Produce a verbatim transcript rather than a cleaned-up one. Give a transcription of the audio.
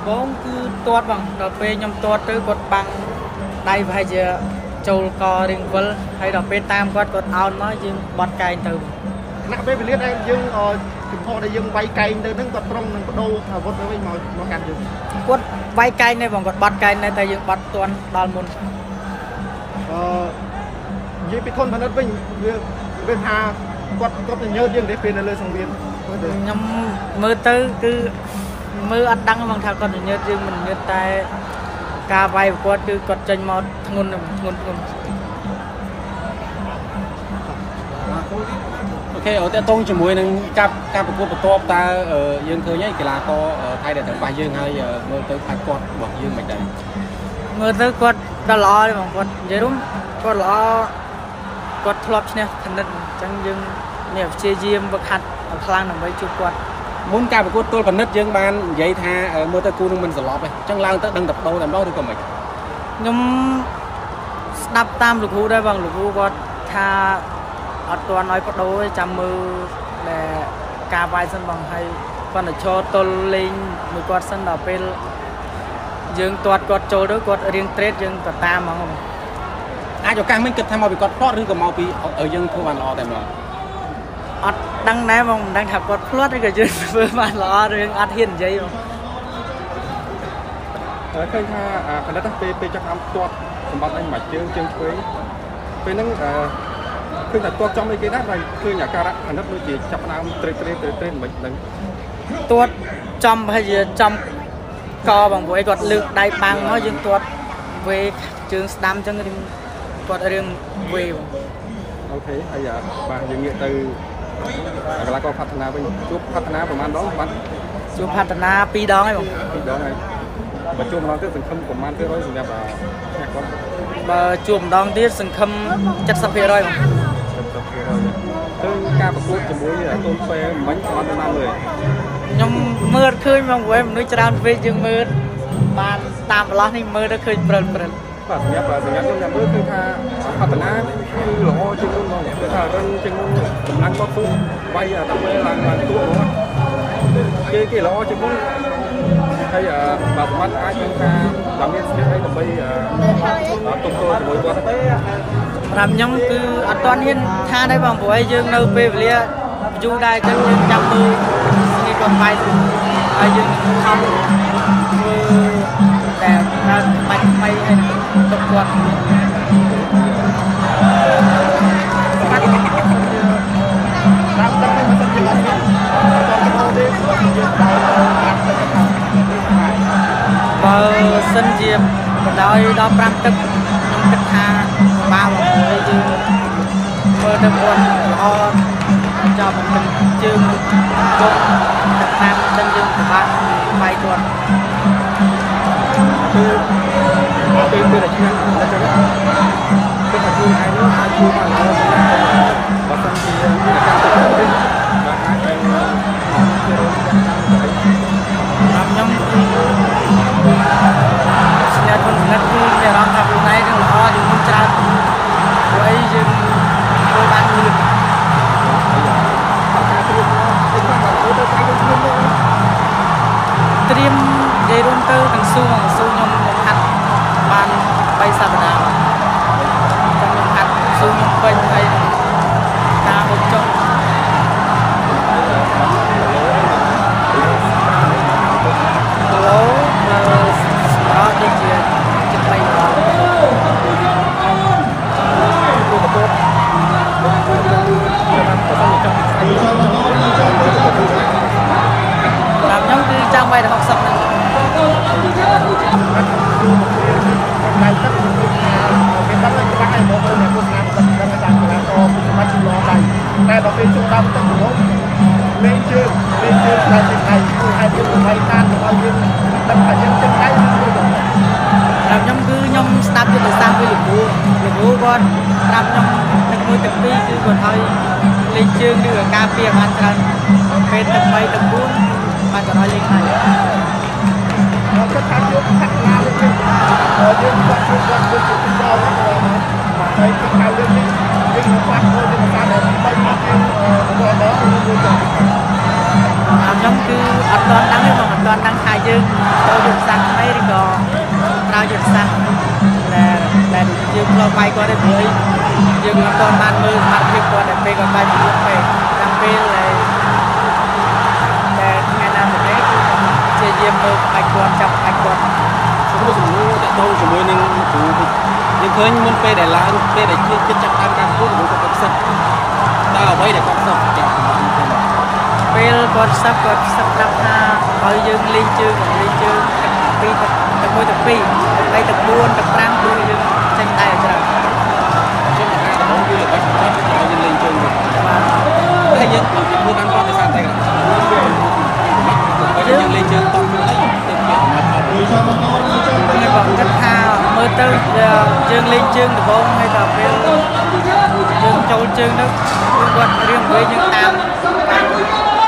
bóng cứ tuột bằng đợt về nhom tuột tới cột bằng đây phải giờ châu co riêng vỡ hay đợt về tam quát cột ao nói chứ bọt cay từ nãy về liệt đây dương chúng họ đây dương vay cay từ nâng cột trong nâng đô à vốn với màu màu cam dương quất vay cay này bằng cột bọt cay này tại dương bọt tuột đòn môn dưới bị thôn phản ứng bình bên hà quật có thể nhớ riêng để phiền lên sông biên nhom mưa tới cứ mưa ăn đắng bằng thằng con nhớ riêng mình nhớ tay cà vay quật cứ quật chân một ngôn ngôn ngôn ok ở tại tông chỉ mùi nâng cặp cặp của một top ta ở dương khơi nhé cái là có thay để thằng bài dương hay mưa tới phải quật bọc dương mình đây mưa tới quật đã lo đấy bằng quật vậy đúng quật lo quật flop nè thành nên chẳng dương nhiều chia diêm vật hạt ở khang nằm với chụp quật muốn cặp của tôi còn nứt dương ban vậy tha ở mưa tới cu mình sẽ lọp này chẳng lang tới đăng tập đâu làm đó thôi còn mình nhưng đập tam lục hú đây bằng lục hú quật tha ở toàn nói có đối chăm mưa để cà vai sân bằng hay còn ở cho tôi lên một quạt sân ở bên dương tuột quạt trôi đối quạt riêng tết dương tuột tam mà không ai cho càng mình kịp tham màu bị quạt plotឬក៏មកពីở dương thu bàn lọតែម្ដងអត់ដឹងដែរបងមិនដឹងថាគាត់ផ្លាត់ឬក៏យើងធ្វើបានល្អរឿងអត់ហ៊ាននិយាយបងឃើញថាផលិតពេលពេលចាប់តាមទាត់សម្បត្តិអញមួយជើងជើងឆ្វេងពេលហ្នឹងឃើញតែទាត់ចំអីគេដែរតែឃើញអាការៈផលិតដូចជាចាប់ដើមត្រេកត្រេកត្រេកត្រេកមិនដឹងទាត់ចំហើយជាចំកបងព្រោះគាត់លើកដៃបាំងមកយើងទាត់វេជើងស្ដាំអញ្ចឹងគាត់រឿងវេបងអូខេហើយបាទយើងងាកទៅកីឡាករផាត់ណាវិញជួបផាត់ណាប្រហែលដងបាទជួបផាត់ណាពីរដងហើយបងពីរដងហើយបើជួបម្ដងទៀតសង្ឃឹមប្រហែលភាគរយសម្រាប់ឈ្នះគាត់បើជួបម្ដងទៀតសង្ឃឹមเจ็ดสิบភាគរយបងเจ็ดสิบភាគរយគឺការប្រកួតជាមួយតូនពេមិញអត់បានលើខ្ញុំមើលឃើញបងវិញមនុស្សច្រើនពេកយើងមើលបានតាមប្រឡោះនេះមើលទៅឃើញព្រិលព្រិលបាទសម្រាប់សម្រាប់ខ្ញុំមើលគឺថាផាត់ណាគឺល្អជាងមុនមកគឺថារឹងជាងមុនកម្លាំងគាត់គឺវាយដើម្បីឡើងឡើងទួហ្មងគេគេល្អជាងមុនហើយបាទសម្រាប់អាចនឹងថាតាមមានស្ទះអីដើម្បីទប់ទល់ជាមួយគាត់ទេសម្រាប់ខ្ញុំគឺអត់ទាន់ហ៊ានថាដែរបងព្រោះយើងនៅពេលវេលាយូរដែរចឹងយើងចាំមើលស្គីគាត់បាយហើយយើងខំធ្វើតែដើរបាច់ថ្មីហើយទុកគាត់បាទតាមតែមិនសិនជាអត់មានបងប្អូនទេយើងបើសិនជាបណ្ដោយដល់ប្រាំទឹកខ្ញុំគិតថាបាល់ហើយយើងមើលទៅគាត់ល្អចាប់ទឹកជើងជុំទឹកតាមទឹកយើងពិបាកបាយគាត់គឺពេលពេលដែលឆ្នាំតែចឹងគឺថាជួយឲ្យនោះអាចជួយបានល្អបើសិនជាមានការទឹកវិញបាទអាចឲ្យខ្ញុំស្ញាត់คนស្ងាត់គឺមានអារម្មណ៍ថាខ្លួនឯងនឹងល្អជាងមុនច្រើនព្រោះអីយើងធ្វើបានលឿនត្រៀមនិយាយរួមទៅទាំងស៊ូទាំងស៊ូខ្ញុំហាត់បានបីសប្តាហ៍ចាំខ្ញុំហាត់ស៊ូខ្ញុំពេញហើយការហូបចុកគីឡូនៅស្អាតដូចជាចិត្តបីដងទូកពតតាមខ្ញុំគឺចាំបីដល់ហុកសិបហ្នឹងតែទឹកមានតែច្បាស់ឲ្យមកទៅអ្នកទស្សនាមិនដឹងថាកីឡាករសម្រាប់ជំនាន់ដៃតែដល់ពេលជួបដើមទឹករហូតលេងជើងលេងជើងតែជាដៃគឺឲ្យយើងបៃតានទៅឲ្យយើងដឹងថាយើងចិត្តដៃមួយទៅតាមខ្ញុំគឺខ្ញុំស្ដាប់យុទ្ធសាស្ត្រពីលោកគ្រូលោកគ្រូគាត់ប្រាប់ខ្ញុំទឹកមួយទឹកពីរគឺគាត់ឲ្យលេងជើងឬការពារបានច្រើនពេលទឹកបីទឹកបួនបានគាត់ឲ្យលេងហើយគាត់ថាយើងថាខ្លាយើងយើងគាត់ជួយគាត់ជួយជួយដល់បាទហើយគឺថាយើងនេះយើងខ្វះខ្លួនយើងថាដល់បីមកយើងដល់ដល់មួយទៅខ្ញុំខ្ញុំគឺអត់ទាន់ដឹងទេបងអត់ទាន់ដឹងថាយើងត្រូវយុទ្ធសាស្ត្រថ្មីឬក៏ត្រូវយុទ្ធសាស្ត្រដែលដែលយើងឆ្លងបាយគាត់ទេព្រោះយើងអត់ទាន់បានមើលសមត្ថភាពគាត់តែពេលគាត់បាយពីពេលតាមពេលដែលថ្ងៃណាមួយនេះជាយាមមើលបាយគាត់ចាប់បាយគាត់សំណួរសំណួរតទៅជាមួយនឹងគ្រូយើងឃើញមុនពេលដែលឡើងពេលដែលជិះចាប់តាមការប្រកួតរបស់គាត់ផ្សិតតើអ្វីដែលគាត់ផ្សិតចាក់ពេលគាត់សឹកគាត់សឹកប្រាប់ថាឲ្យយើងលេងជើងលេងជើងពីទឹកមួយទឹកពីរទឹកបីទឹកបួនទឹកប្រាំគឺយើងចេញតែច្រើនជិះថាដំណគឺល្បិចចាប់ឲ្យយើងលេងជើងបាទតែយើងធ្វើបានគាត់ដោយសារតែយើងលេងជើងតង់ខ្លួនអីទៅជាអមតអត់ខ្ញុំបងគិតថាមើលទៅយើងលេងជើងដំបងហើយដល់ពេលយើងចូលជើងនោះគឺគាត់រៀងវិញយើងតាម